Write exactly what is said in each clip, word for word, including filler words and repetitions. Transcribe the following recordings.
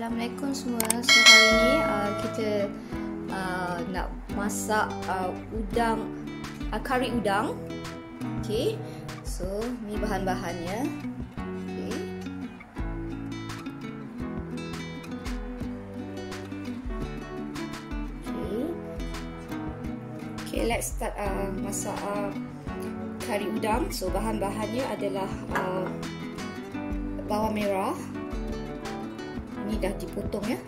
Assalamualaikum semua. So hari ini uh, kita uh, nak masak uh, udang, uh, kari udang. Okay, so ni bahan-bahannya. Okay. Okay. Okay, let's start uh, masak uh, kari udang. So bahan-bahannya adalah uh, bawang merah. Ini dah dipotong ya.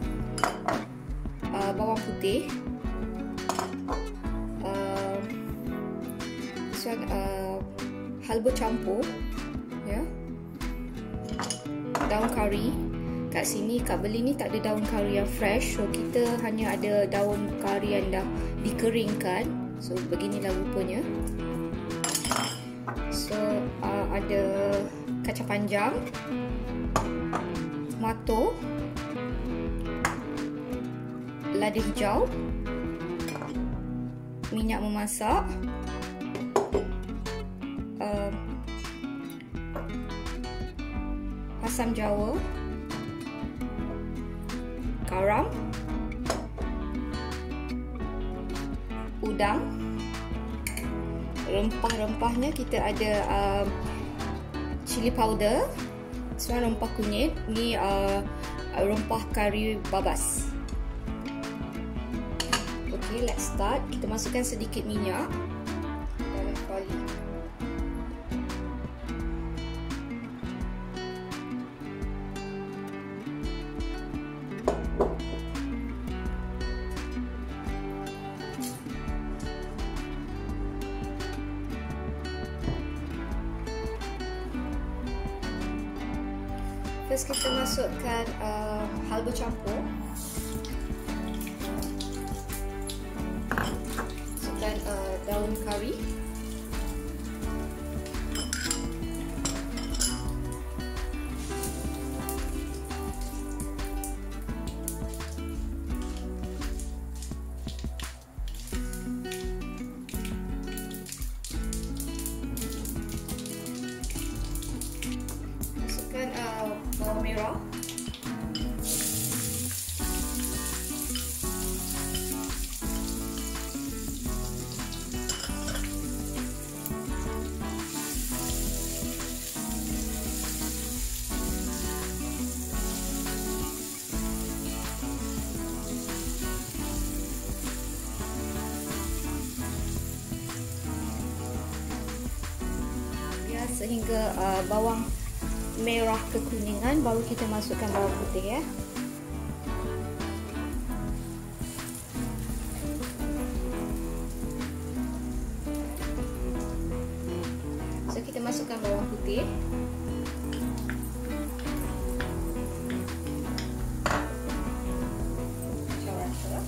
Uh, bawang putih. Uh, so, uh, halba campur ya. Daun kari. Kat sini, kat beli ni tak ada daun kari yang fresh. So kita hanya ada daun kari yang dah dikeringkan. So beginilah rupanya. So uh, ada kacang panjang, tomato, lada hijau, minyak memasak, uh, asam jawa, garam, udang. Rempah-rempahnya kita ada uh, cili powder, semua rempah kunyit. Ni uh, rempah kari babas. Okay, let's start. Kita masukkan sedikit minyak dalam kuali. First kita masukkan uh, halba campur. Masukkan uh, daun kari. Masukkan uh, bawang merah. Ya, sehingga uh, bawang merah kekuningan, baru kita masukkan bawang putih ya. So kita masukkan bawang putih. Macam rata.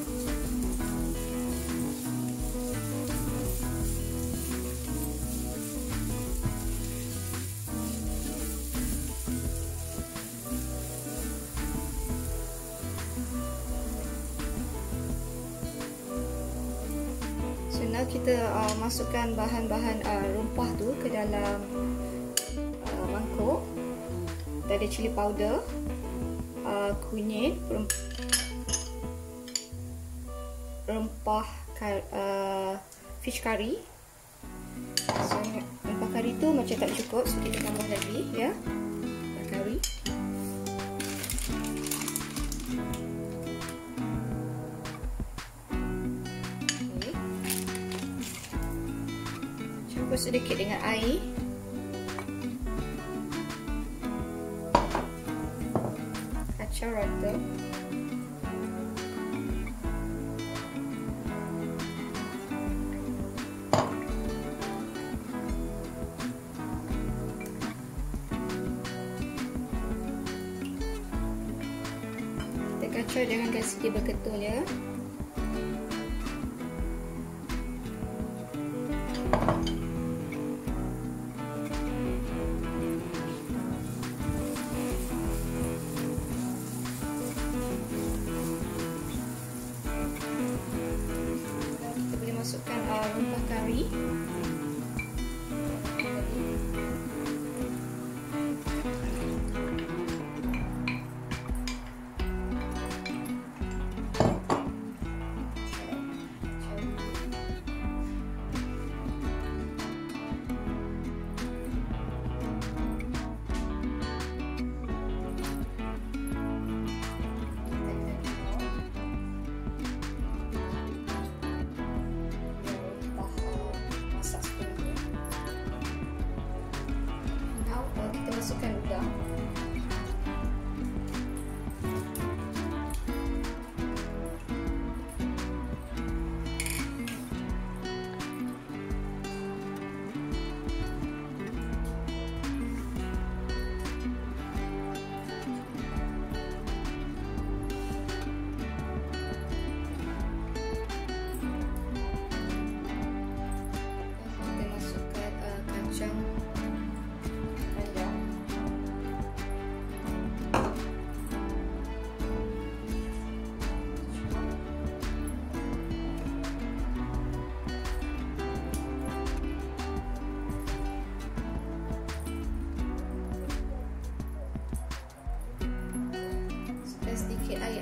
Now kita uh, masukkan bahan-bahan uh, rempah tu ke dalam uh, mangkuk. Kita ada cili powder, uh, kunyit, rempah uh, fish curry. So rempah kari tu macam tak cukup, so kita tambah lagi ya. Rempah kari. Campur sedikit dengan air. Kacau rata. Kita kacau, jangan kasi dia berketul ya. Masukkan uh, rempah kari.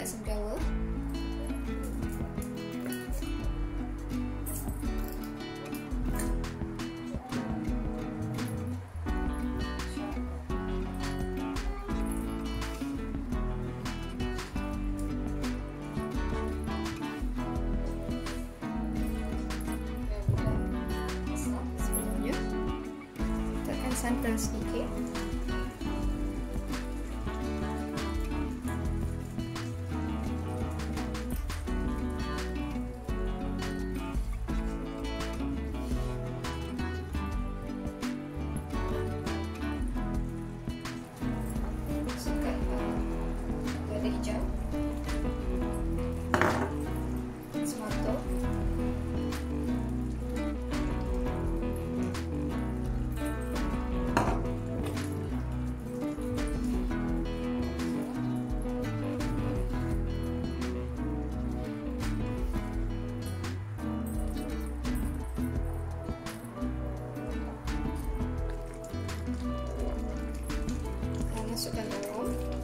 asam jawa. Sebelumnya, letakkan santan sedikit. Hijau, tomato, masukkan bawang.